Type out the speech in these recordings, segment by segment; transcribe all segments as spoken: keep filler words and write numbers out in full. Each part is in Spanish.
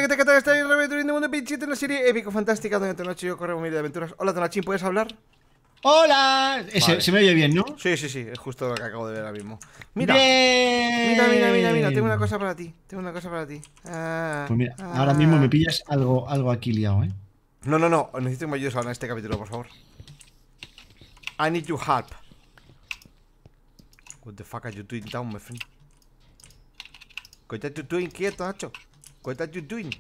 gente, ¿qué tal? Estáis reviviendo Mundo Pinchito en la serie épico, fantástica, donde Tonachi y yo corremos mil de aventuras. Hola, Tonachín, ¿puedes hablar? ¡Hola! Vale. Se, se me oye bien, ¿no? Sí, sí, sí, es justo lo que acabo de ver ahora mismo. Mira, ¡Bien! mira, mira, mira, mira, tengo una cosa para ti, tengo una cosa para ti. Ah, Pues mira, ah. ahora mismo me pillas algo, algo aquí liado, ¿eh? No, no, no, necesito que me ayudes ahora en este capítulo, por favor. I need your help. What the fuck are you doing down, my friend? What are you doing, quieto, Nacho? What are you doing?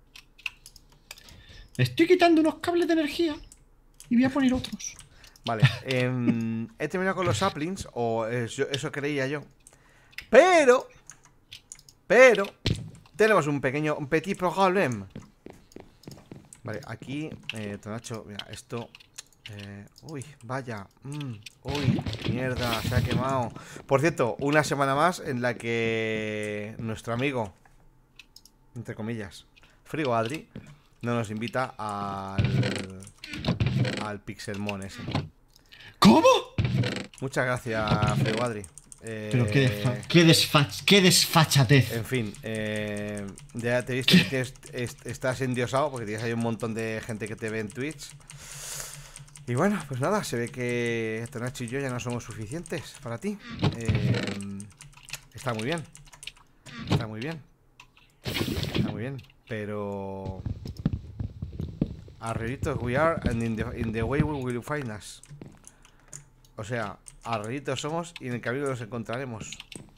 Estoy quitando unos cables de energía y voy a poner otros. Vale, eh, he terminado con los saplings, o eso, eso creía yo. Pero, pero, tenemos un pequeño, un petit problème. Vale, aquí, eh, Tonacho, mira, esto... Eh, uy, vaya, mm, uy, mierda, se ha quemado. Por cierto, una semana más en la que nuestro amigo, entre comillas, Frigo Adri, no nos invita al... al Pixelmon ese. ¿Cómo? Muchas gracias, Frigo Adri. Eh, Pero qué, desfa qué, desfach qué desfachatez. En fin, eh, ya te he visto que tienes, est estás endiosado porque tienes ahí un montón de gente que te ve en Twitch. Y bueno, pues nada, se ve que Tonachi y yo ya no somos suficientes para ti. Eh, está muy bien. Está muy bien. Está muy bien. Pero... Arreglitos we are and in the, in the way we will find us. O sea, arreglitos somos y en el camino nos encontraremos.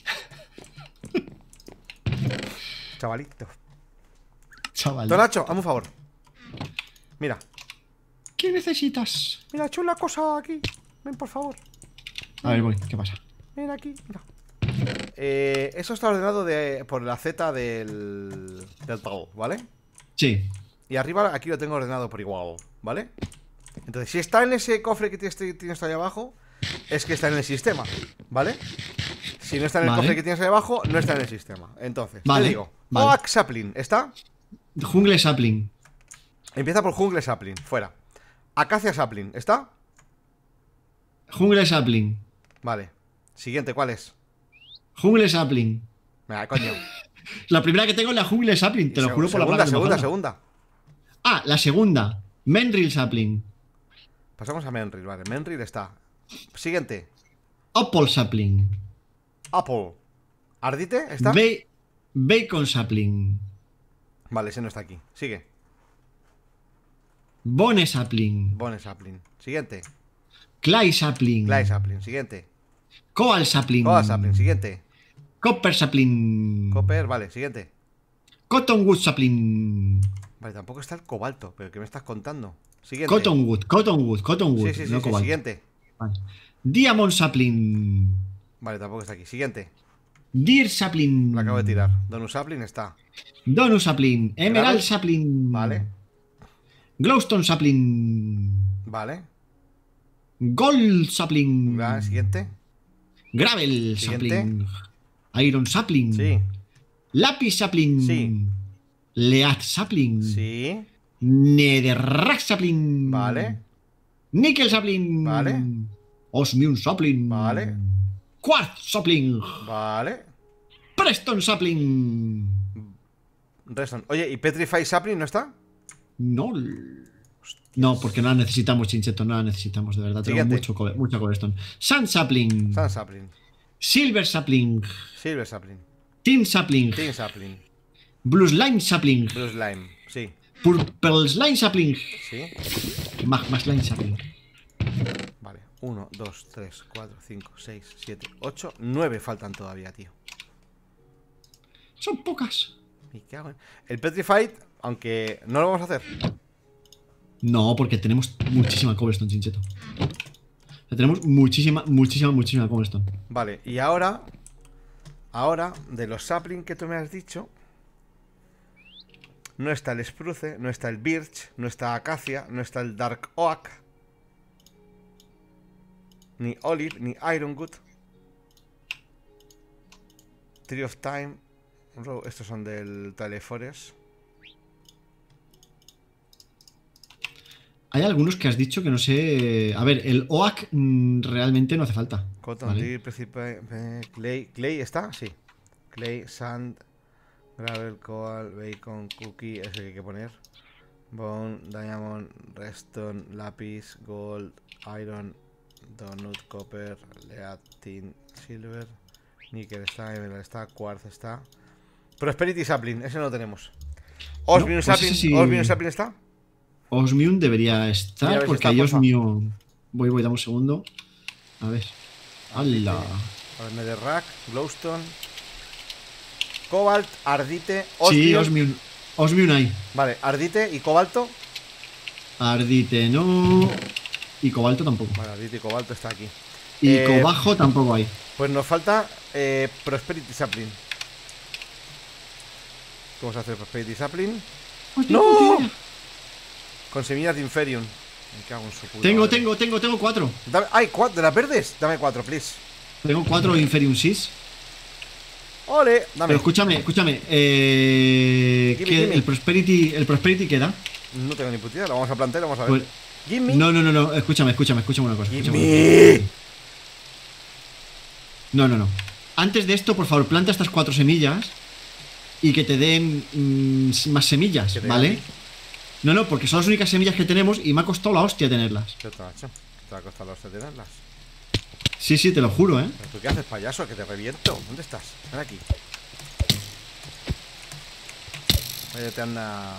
Chavalito. Chaval. Tonacho, hazme un favor. Mira. ¿Qué necesitas? Mira, he hecho una cosa aquí. Ven, por favor. A ver, voy. ¿Qué pasa? Ven aquí, mira. Eh, eso está ordenado de, por la Z del... del tau, ¿vale? Sí. Y arriba aquí lo tengo ordenado por igual, ¿vale? Entonces, si está en ese cofre que tienes, tienes ahí abajo, es que está en el sistema, ¿vale? Si no está en el vale. cofre que tienes ahí abajo, no está en el sistema. Entonces, vale. te digo, vale. Oak Sapling, ¿está? Jungle Sapling. Empieza por Jungle Sapling, fuera. Acacia Sapling, ¿está? Jungle Sapling. Vale. Siguiente, ¿cuál es? Jungle Sapling. Mira, coño. La primera que tengo es la Jungle Sapling, te lo juro por la Segunda, placa. segunda, segunda. Ah, la segunda. Menril Sapling. Pasamos a Menril, vale. Menril está. Siguiente. Apple Sapling. Apple. ¿Ardite? ¿Está? Ba Bacon Sapling. Vale, ese no está aquí. Sigue. Bone Sapling. Bone Sapling. Siguiente. Clay Sapling. Clay Sapling. Siguiente. Coal Sapling. Coal Sapling. Siguiente. Copper Sapling. Copper, vale. Siguiente. Cottonwood Sapling. Vale, tampoco está el cobalto. ¿Pero qué me estás contando? Siguiente. Cottonwood, Cottonwood, Cottonwood. Sí, sí, sí, no sí. Siguiente. Vale. Diamond Sapling. Vale, tampoco está aquí. Siguiente. Deer Sapling. Lo acabo de tirar. Donut Sapling está. Donut Sapling. Emerald Gravel. Sapling. Vale. Glowstone Sapling. Vale. Gold Sapling. Vale, siguiente. Gravel Siguiente. Sapling. Iron Sapling. Sí. Lapis Sapling. Sí. Lead Sapling. Sí. Netherrack Sapling. Vale. Nickel Sapling. Vale. Osmium Sapling. Vale. Quartz Sapling. Vale. Preston Sapling. Reston. Oye, ¿y Petrify Sapling no está? No. No, porque no la necesitamos, Chincheto. No la necesitamos, de verdad. Tenemos mucho, co mucha cobblestone. Sand Sapling. Sand Sapling. Silver Sapling. Silver Sapling. Tin Sapling. Tin Sapling. Blue Slime Sapling. Blue Slime. Sí. Purple Slime Sapling. Sí. Magma Slime Sapling. Vale. uno, dos, tres, cuatro, cinco, seis, siete, ocho, nueve faltan todavía, tío. Son pocas. ¿Y qué hago? El Petrified, aunque no lo vamos a hacer. No, porque tenemos muchísima cobblestone, Chincheto. O sea, tenemos muchísima, muchísima, muchísima cobblestone. Vale, y ahora Ahora, de los sapling que tú me has dicho, no está el spruce, no está el birch, no está acacia, no está el dark oak, ni olive, ni ironwood. Tree of Time. Estos son del Teleforest. Hay algunos que has dicho que no sé. A ver, el oak mmm, realmente no hace falta. Cotton, ¿vale? deer, precipice, clay. ¿Clay está? Sí. Clay, sand, Gravel, coal, bacon, cookie, ese que hay que poner. Bone, diamond, redstone, lápiz, gold, iron, donut, copper, lead, tin, silver, níquel está, emerald está, quartz está. Prosperity sapling, ese no lo tenemos. Osmium no, pues sapling, sí. Osmium sapling está. Osmium debería estar, si porque está, hay porfa. Osmium. Voy, voy, dame un segundo. A ver. ¡Hala! A ver, netherrack, glowstone, cobalt, ardite, osmium. Sí, Osmium. Osmium hay. Vale, ardite y cobalto. Ardite no. Y cobalto tampoco. Vale, ardite y cobalto está aquí. Y Eh, cobajo tampoco hay. Pues nos falta eh, Prosperity sapling. ¿Cómo se hace Prosperity sapling? ¡No! Con semillas de Inferium. Me cago en su puta Tengo, madre. tengo, tengo, tengo cuatro. Dame, ¡ay! ¿Cuatro? ¿De las verdes? Dame cuatro, please. Tengo cuatro Inferium Seeds. ¡Ole! Dame. Pero escúchame, escúchame. Eh, Gimme, ¿qué- gimme. el Prosperity, el Prosperity queda. No tengo ni puta idea. Lo vamos a plantear, vamos a ver. Pues, Gimme. no, no, no, no. Escúchame, escúchame, escúchame una cosa. escúchame una Gimme. cosa. No, no, no. Antes de esto, por favor, planta estas cuatro semillas y que te den mm, más semillas, Que te ¿vale? den a ti. No, no, porque son las únicas semillas que tenemos y me ha costado la hostia tenerlas. ¿Qué te ha hecho? Te va a costar los de tenerlas. Sí, sí, te lo juro, ¿eh? ¿Pero tú qué haces, payaso? Que te reviento. ¿Dónde estás? Ven aquí. Oye, te anda.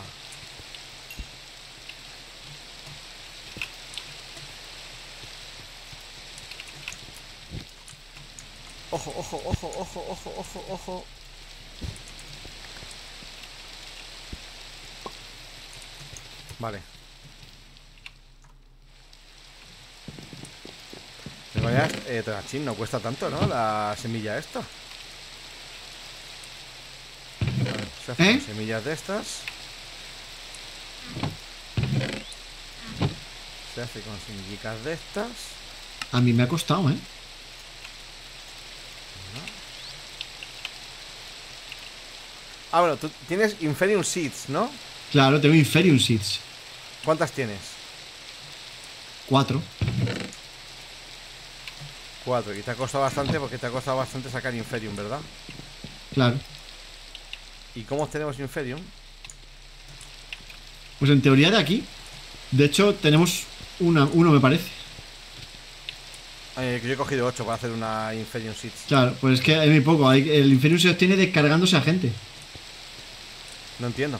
Ojo, ojo, ojo, ojo, ojo, ojo, ojo. Vale. De vaya, eh, Trachín, no cuesta tanto, ¿no? La semilla esta. Vale, se hacen ¿Eh? con semillas de estas. Se hace con semillitas de estas. A mí me ha costado, ¿eh? Ah, bueno, tú tienes Inferium Seeds, ¿no? Claro, tengo Inferium Seeds. ¿Cuántas tienes? Cuatro. Cuatro. Y te ha costado bastante porque te ha costado bastante sacar Inferium, ¿verdad? Claro. ¿Y cómo obtenemos Inferium? Pues en teoría de aquí. De hecho, tenemos una, uno, me parece. Eh, que yo he cogido ocho para hacer una Inferium Seeds. Claro, pues es que hay muy poco. Hay- el Inferium se obtiene descargándose a gente. No entiendo.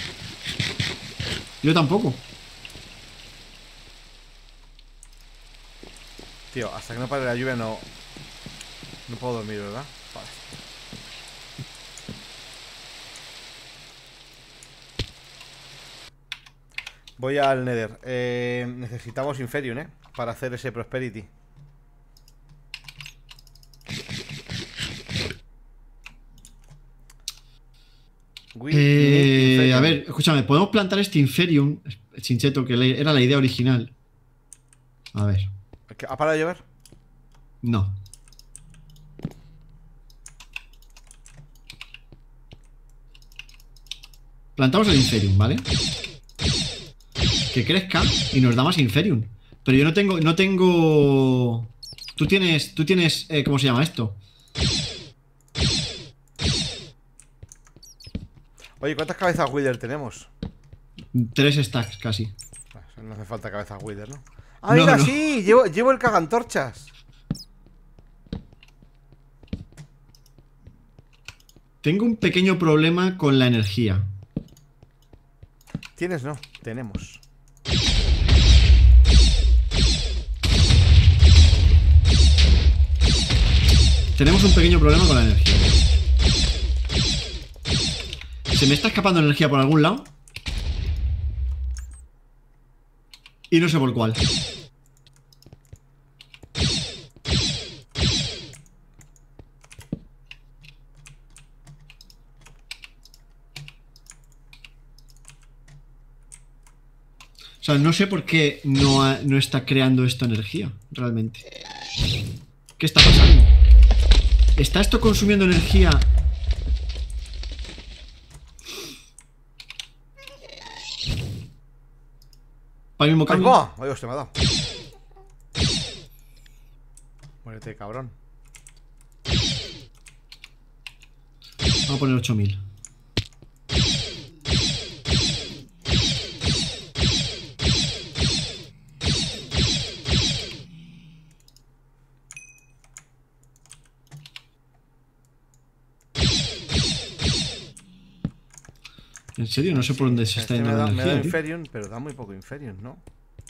Yo tampoco. Tío, hasta que no pare la lluvia no... No puedo dormir, ¿verdad? Vale. Voy al Nether. Eh, necesitamos Inferium, ¿eh? Para hacer ese Prosperity. We need Eh, Inferium. a ver, escúchame, podemos plantar este Inferium, Chincheto, que le- era la idea original. A ver, ¿Ha parado de llover? no. Plantamos el Inferium, ¿vale? Que crezca y nos da más Inferium. Pero yo no tengo, no tengo... Tú tienes, tú tienes, eh, ¿cómo se llama esto? Oye, ¿cuántas cabezas Wither tenemos? Tres stacks casi. No hace falta cabezas Wither, ¿no? Ah, No, mira, no. sí, llevo, llevo el cagantorchas. Tengo un pequeño problema con la energía. ¿Tienes? No, tenemos. Tenemos un pequeño problema con la energía. Se me está escapando energía por algún lado. Y no sé por cuál. O sea, no sé por qué no, ha- no está creando esta energía, realmente. ¿Qué está pasando? ¿Está esto consumiendo energía? Para el mismo ¡Ay, cambio. va! ¡Ay, hostia, me ha dado! Muérete, cabrón. Vamos a poner ocho mil. En serio, no sé por dónde se está Este yendo me la da, me da energía, tío. Inferium, pero da muy poco Inferium, ¿no?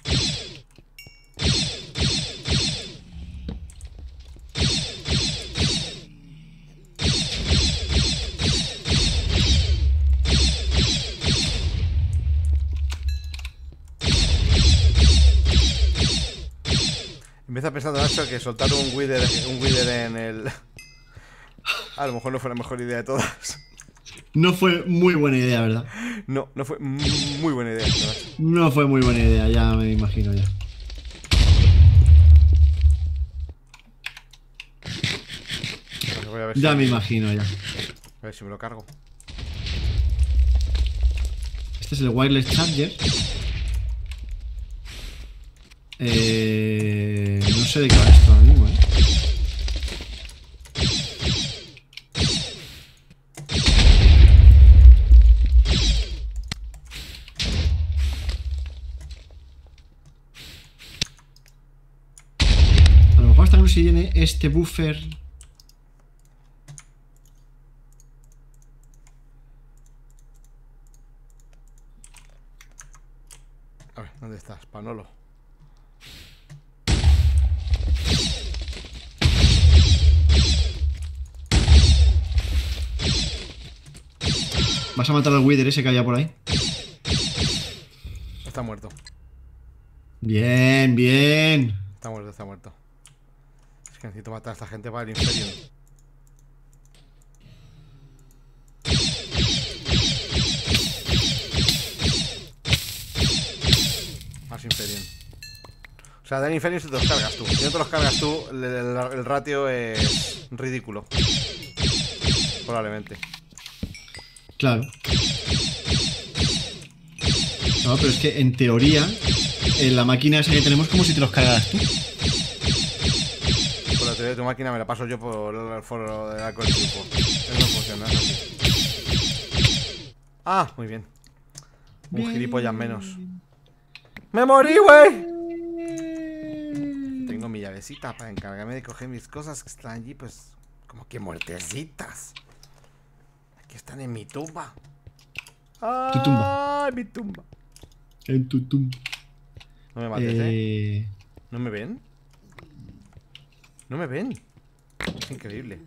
Empieza pensando, Nacho, que soltar un Wither, un Wither en el... A lo mejor no fue la mejor idea de todas. No fue muy buena idea, ¿verdad? No, no fue muy buena idea, Nacho. No fue muy buena idea, ya me imagino ya. Pues voy a ver Ya si... me imagino ya. A ver si me lo cargo. Este es el wireless charger. Eh, no sé de qué va esto ahora mismo, ¿eh? A lo mejor hasta que no se llene este buffer. A ver, ¿dónde estás, Panolo? ¿Vas a matar al Wither ese que había por ahí? Está muerto. Bien, bien. Está muerto, está muerto. Es que necesito matar a esta gente para el Inferium. Más Inferium. O sea, Dan Inferium si te los cargas tú. Si no te los cargas tú, el, el- el ratio es ridículo. Probablemente. Claro. No, pero es que en teoría, en la máquina esa que tenemos, como si te los cargaras tú. Por la teoría de tu máquina me la paso yo por el foro de alcohol truco. Eso no funciona, es así. Ah, muy bien. Un Bien. gilipollas menos. ¡Me morí, güey! Tengo mi llavecita para encargarme de coger mis cosas que están allí, pues... Como que muertecitas. Aquí están en mi tumba. Tu tumba. ¡Ay, mi tumba! En tu tumba. No me mates, ¿eh? Eh... ¿No me ven? ¿No me ven? Es increíble.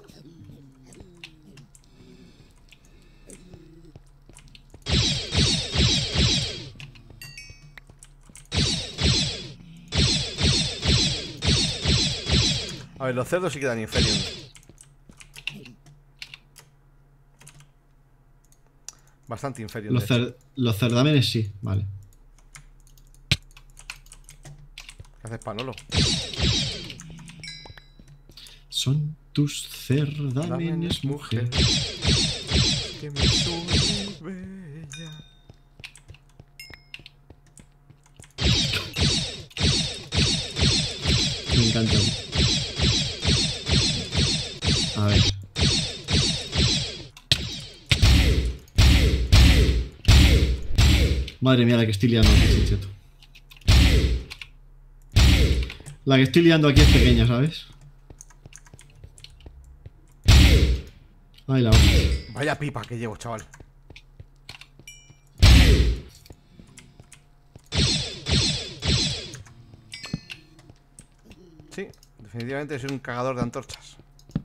A ver, los cerdos sí que dan Inferium. Bastante Inferium. Los, de hecho. cer los cerdámenes sí, vale. ¿Qué haces, Panolo? Son tus cerdámenes, mujer. Que me sube bella. Me encanta. A ver. Madre mía, la que estoy liando aquí, chicheto. La que estoy liando aquí es pequeña, ¿sabes? Ay, la hostia. Vaya pipa que llevo, chaval. Sí, definitivamente soy un cagador de antorchas.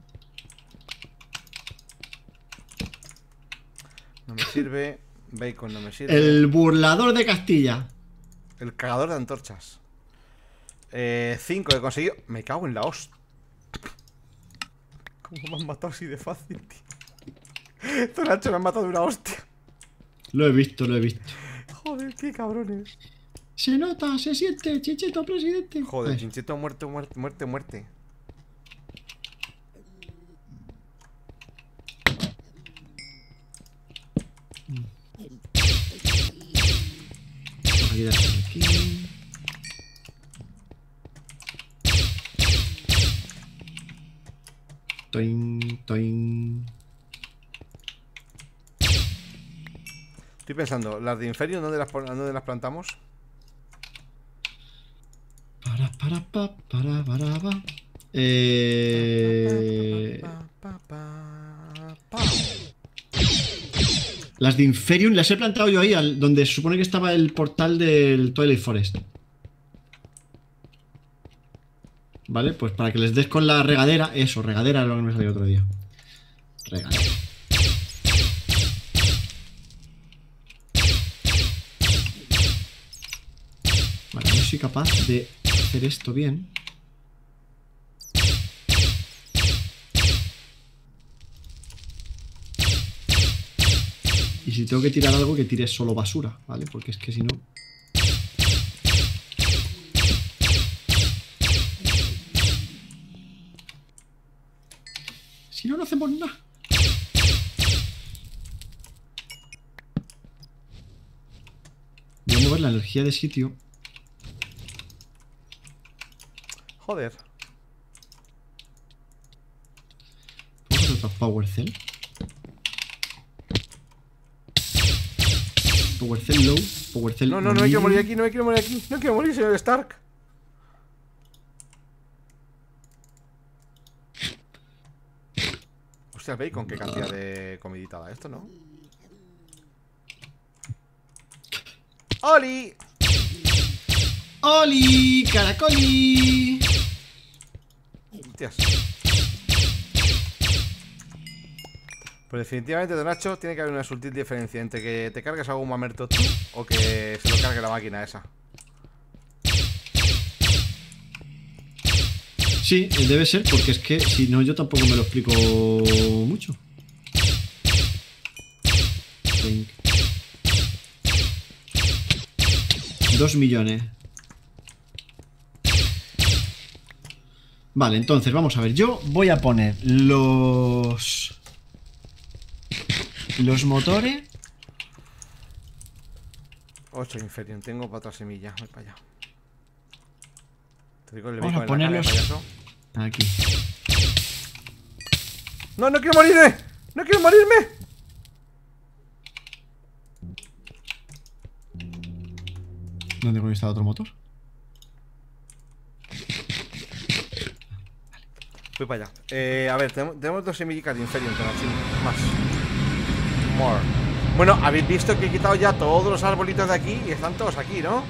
No me sirve. Bacon no me sirve. El burlador de Castilla. El cagador de antorchas. Eh, cinco he conseguido. Me cago en la hostia. ¿Cómo me han matado así de fácil, tío? Estos Nacho me han matado de una hostia. Lo he visto, lo he visto. Joder, qué cabrones. Se nota, se siente, chicheto, presidente. Joder, Ay, Chincheto, muerte, muerte, muerte, muerte. vamos a quitar esto de aquí. Toin, toin. Estoy pensando, las de Inferium, ¿dónde las, pon- dónde las plantamos? Para, para, pa, para, para, pa. Eh... Pa, pa, pa, pa, pa. Las de Inferium las he plantado yo ahí, al, donde se supone que estaba el portal del Twilight Forest. Vale, pues para que les des con la regadera. Eso, regadera es lo que me salió otro día. Regadera. Vale, no soy capaz de hacer esto bien. Y si tengo que tirar algo, que tire solo basura, ¿vale? Porque es que si no... Si no, no hacemos nada. Voy a mover la energía de sitio. Joder. ¿Puedo hacer otra Power Cell? Power Cell low, Power Cell... No, no, no me quiero morir aquí, no me quiero morir aquí. No quiero morir, señor Stark. Hostia, ¿veis con qué cantidad de comidita da esto, no? ¡Oli! ¡Oli! ¡Caracoli! Hostias. Pues definitivamente, Don Nacho, tiene que haber una sutil diferencia entre que te cargues algún mamerto tú o que se lo cargue la máquina esa. Sí, debe ser, porque es que si no yo tampoco me lo explico mucho. Dos millones. Vale, entonces vamos a ver. Yo voy a poner los... Los motores. ocho Inferium, tengo para otra semilla. Voy para allá. Te digo el Vamos bacon a en ponerlos la cara, payaso. aquí. ¡No, no quiero morirme! ¡No quiero morirme! ¿Dónde coño está otro motor? Voy para allá. Eh, a ver, tenemos, tenemos dos semillitas de Inferium, más. More. Bueno, habéis visto que he quitado ya todos los arbolitos de aquí y están todos aquí, ¿no?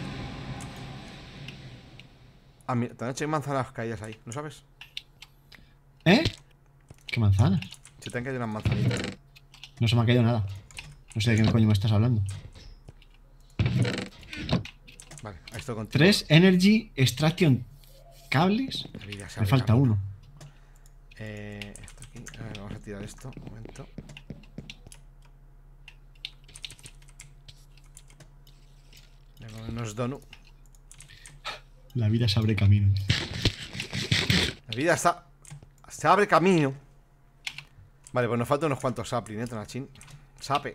Ah, mira, te han hecho manzanas caídas ahí, ¿no sabes? ¿Eh? ¿Qué manzanas? Se te han caído unas manzanitas. No se me ha caído nada. No sé de qué coño me estás hablando. Vale, ahí estoy contigo. Tres Energy Extraction Cables. Me falta camino. uno. Eh, esto aquí. A ver, vamos a tirar esto. Un momento. Unos donuts. La vida se abre camino. La vida está... se abre camino. Vale, pues nos faltan unos cuantos saplings, ¿eh, Tonachín? Sape.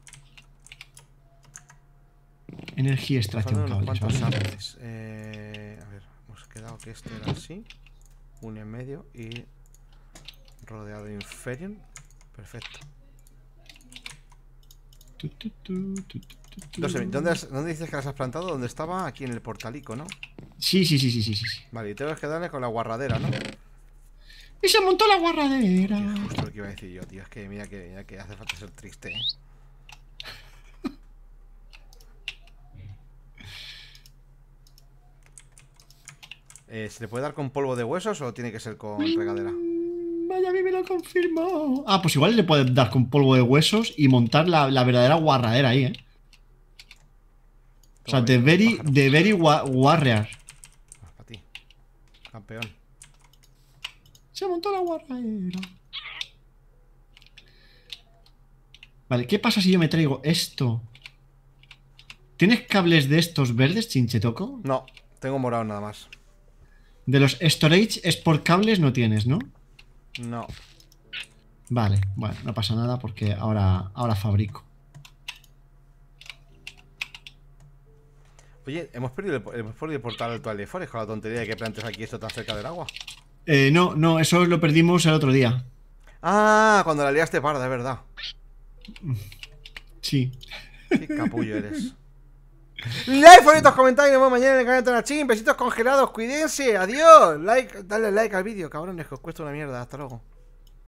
Energía extracción unos cables, cuantos ¿vale? saplings. Eh, a ver, hemos quedado que este era así. Uno en medio y... rodeado de Inferium. Perfecto. Tu, tu, tu, tu, tu, tu. ¿Dónde, has, ¿Dónde dices que las has plantado? ¿Dónde estaba? Aquí en el portalico, ¿no? Sí, sí, sí, sí, sí, sí. Vale, y tengo que darle con la guarradera, ¿no? Y se montó la guarradera. Tío, justo lo que iba a decir yo, tío. Es que mira que, mira que hace falta ser triste, ¿eh? eh ¿Se le puede dar con polvo de huesos o tiene que ser con regadera? Vaya, a mí me lo confirmó. Ah, pues igual le puedes dar con polvo de huesos y montar la, la verdadera guarradera ahí, ¿eh? O sea, de very, de very wa warrior. Para ti, campeón. Se montó la guarradera. Vale, ¿qué pasa si yo me traigo esto? ¿Tienes cables de estos verdes, Chinchetoco? No, tengo morado nada más. De los storage es por cables no tienes, ¿no? No. Vale, bueno, no pasa nada porque ahora, ahora fabrico. Oye, ¿hemos perdido el, hemos perdido el portal del Twilight Forest con la tontería de que plantes aquí esto tan cerca del agua? Eh, no, no, eso lo perdimos el otro día. Ah, cuando la liaste parda, de verdad. Sí. Qué capullo eres. Like, favoritos, comentarios, nos vemos mañana en el canal de Tonachín. Besitos congelados, cuídense, adiós. Like, dale like al vídeo, cabrones, que os cuesta una mierda. Hasta luego.